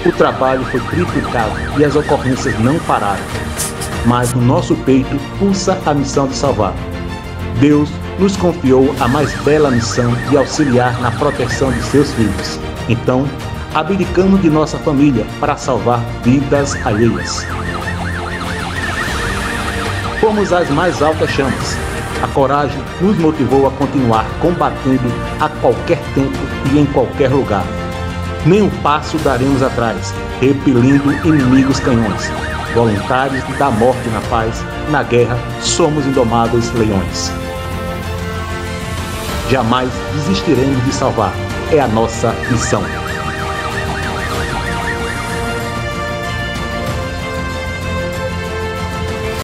O trabalho foi triplicado e as ocorrências não pararam. Mas no nosso peito pulsa a missão de salvar. Deus nos confiou a mais bela missão de auxiliar na proteção de seus filhos. Então, abdicamos de nossa família para salvar vidas alheias. Fomos às mais altas chamas. A coragem nos motivou a continuar combatendo a qualquer tempo e em qualquer lugar. Nem um passo daremos atrás, repelindo inimigos canhões. Voluntários da morte na paz, na guerra, somos indomáveis leões. Jamais desistiremos de salvar. É a nossa missão.